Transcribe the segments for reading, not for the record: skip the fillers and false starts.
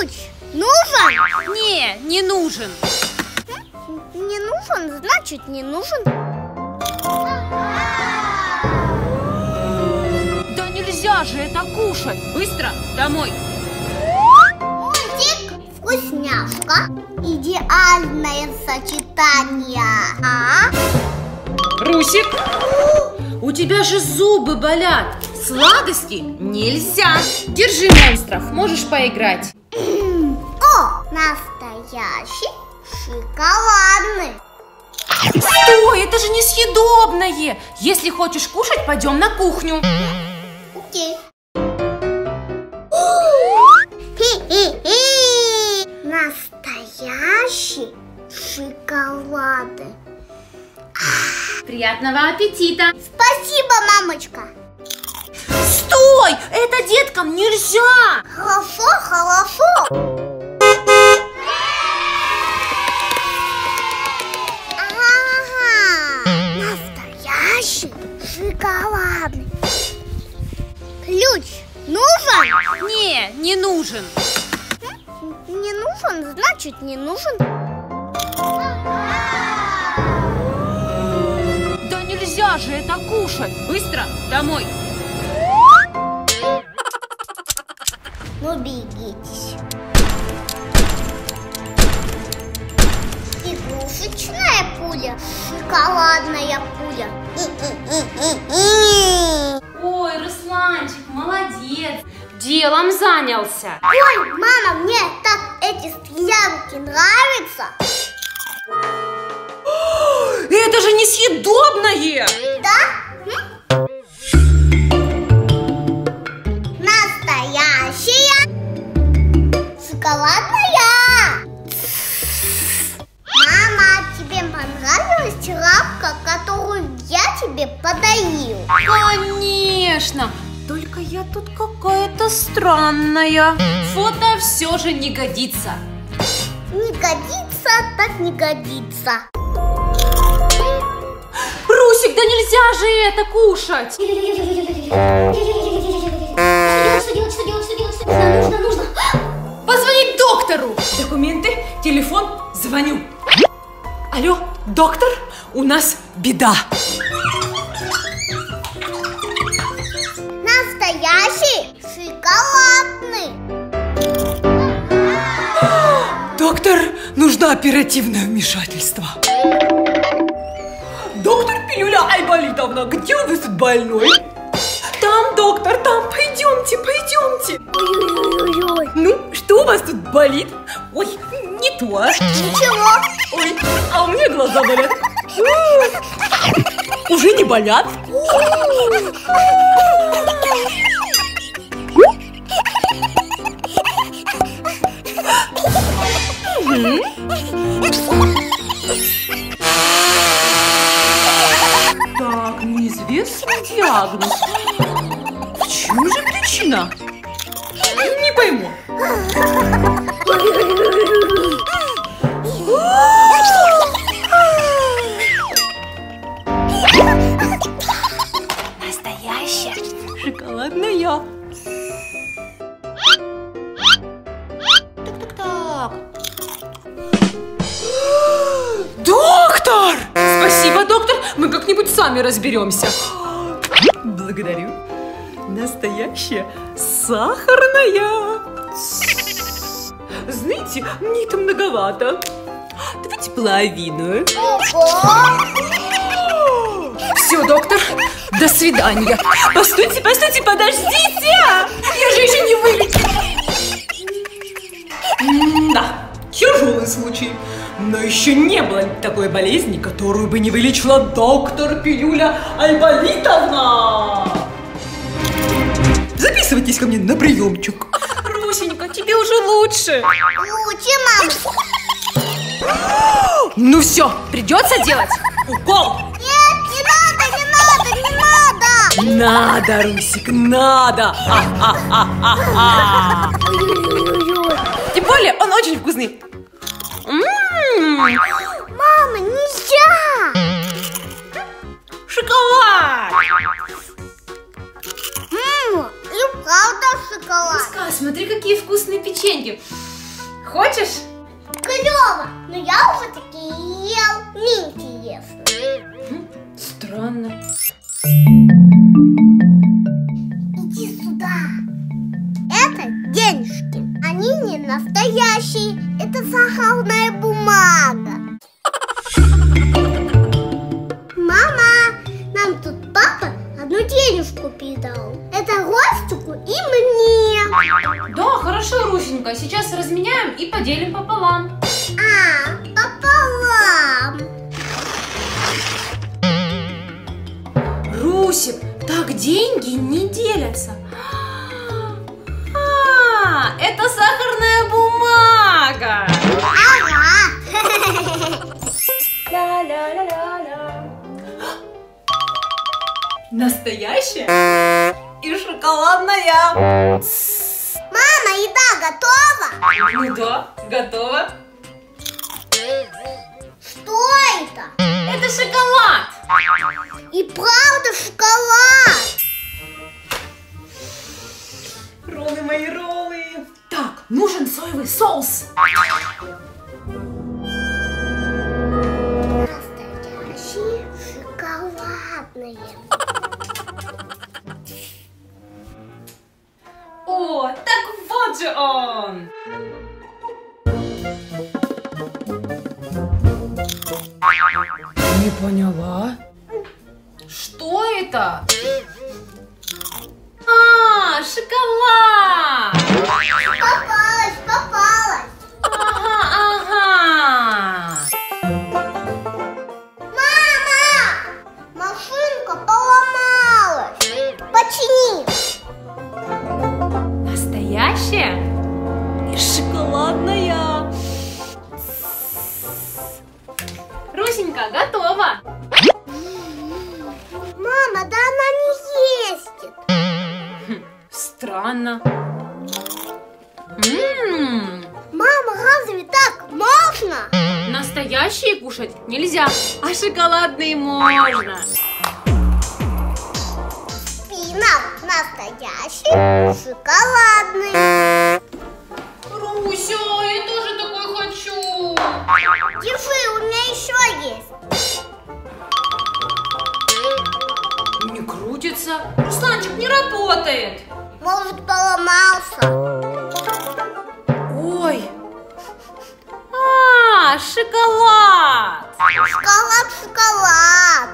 Ключ нужен? Не нужен. Не нужен, значит не нужен. Да нельзя же это кушать. Быстро домой. Мультик, вкусняшка. Идеальное сочетание. Русик, у тебя же зубы болят. Сладости нельзя. Держи монстров, можешь поиграть. О, настоящий шоколадный. Стой, это же несъедобное. Если хочешь кушать, пойдем на кухню. Окей. Настоящий шоколад. Приятного аппетита. Спасибо, мамочка. Стой, это деткам нельзя. Хорошо, хорошо. Настоящий шоколадный. Ключ нужен? Не нужен. Не нужен, значит не нужен. Да нельзя же это кушать. Быстро домой. Ну бегитесь. Игрушечная пуля, шоколадная пуля. Ой, Русланчик, молодец. Делом занялся. Ой, мама, мне так эти стрелялки нравятся. Это же несъедобное. Да? Настоящая шоколадная. Мама, тебе понравилась лапка, которую я тебе подарил? Конечно. Только я тут какая-то странная. Фото все же не годится. Не годится, так не годится. Русик, да нельзя же это кушать. Что делать? Нужно. Позвонить доктору. Документы, телефон, звоню. Алло, доктор, у нас беда. Настоящий шоколадный. Доктор, нужно оперативное вмешательство. Доктор Пилюля Айболитовна, где у вас тут больной? Там, доктор, там, пойдемте. Ой-ой-ой-ой. Ну, что у вас тут болит? Ой, не то. Ничего. Ой, а у меня глаза болят. Уже не болят? Так, неизвестный диагноз. В чем же причина? Не пойму. Настоящая. Шоколадная. Так. Доктор! Спасибо, доктор. Мы как-нибудь сами разберемся. Благодарю. Настоящая сахарная. Знаете, мне это многовато. Давайте половину. Все, доктор, до свидания. Постойте, подождите! Я же еще не вылечила. Да, тяжелый случай. Но еще не было такой болезни, которую бы не вылечила доктор Пилюля Айболитовна. Записывайтесь ко мне на приемчик. Русенька, тебе уже лучше. Лучше, мам. Ну все, придется делать укол. Нет, не надо. Надо, Русик, надо. Ой-ой-ой-ой. Тем более он очень вкусный. Мама, нельзя. Шоколад. И правда шоколад. Ласка, смотри, какие вкусные печеньки. Хочешь? Клево, но я уже такие ел. Неинтересно. Странно. Иди сюда. Это денежки. Они не настоящие. Это сахарная бумага. Мама, нам тут папа одну денежку передал. Это Ростику и мне. Да, хорошо, Русенька. Сейчас разменяем и поделим пополам. Пополам. Русик, так деньги не делятся. Это сахарная бумага. Ага. Ля-ля-ля-ля-ля. Настоящая и шоколадная. Мама, еда готова? Ну да, готово. Что это? Это шоколад. И правда шоколад. Роллы мои, роллы. Так, нужен соевый соус. Настоящие шоколадные. О, так вот же он. Не поняла. Что это? Шоколад! Попалась. Ага. Мама! Машинка поломалась. Почини. Настоящая и шоколадная. Русенька, готова. Мама, да она не ездит. Странно. Мама, разве так можно? Настоящие кушать нельзя, а шоколадные можно. Спинал настоящий шоколадный. Руся, я тоже такой хочу. Держи, у меня еще есть. Не крутится. Русланчик, не работает. Может, поломался. Ой. Шоколад. Шоколад.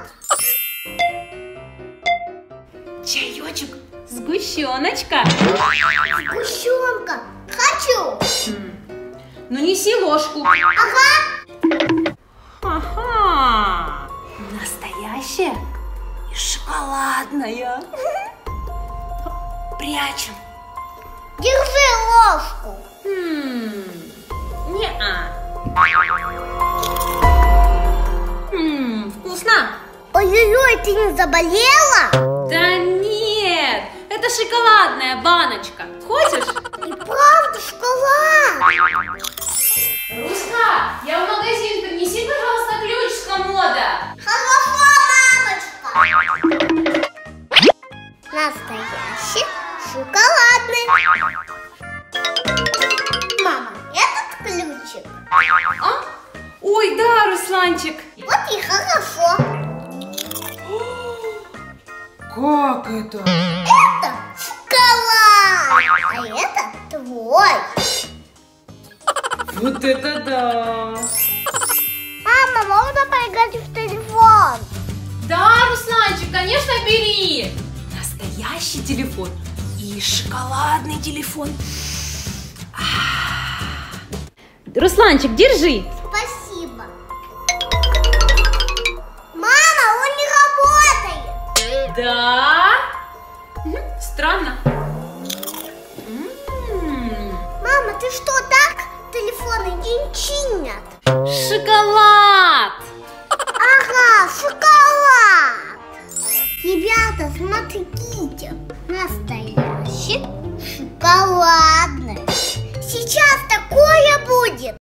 Чаечек, сгущеночка. Сгущенка. Хочу. Ну неси ложку. Ага. Настоящая и шоколадная. Прячем. Держи ложку. Не-а. Вкусно? Ой-ой-ой, ты не заболела? Да нет, это шоколадная баночка. Хочешь? И правда шоколад. Руска, я в магазин, принеси, пожалуйста, ключ с комода. Хорошо, мамочка. Настоящий шоколадный. Мама, этот ключик. Ой, да, Русланчик. Вот и хорошо. Как это? Это шоколад. А это твой. Вот это да. Мама, можно поиграть в телефон? Да, Русланчик, конечно, бери. Настоящий телефон и шоколадный телефон. Русланчик, держи. Спасибо. Мама, он не работает. Да? Странно. Мама, ты что, так телефоны не чинят? Шоколад. Ага, шоколад. Ребята, смотрите. Настоящий шоколадный. Сейчас такое будет.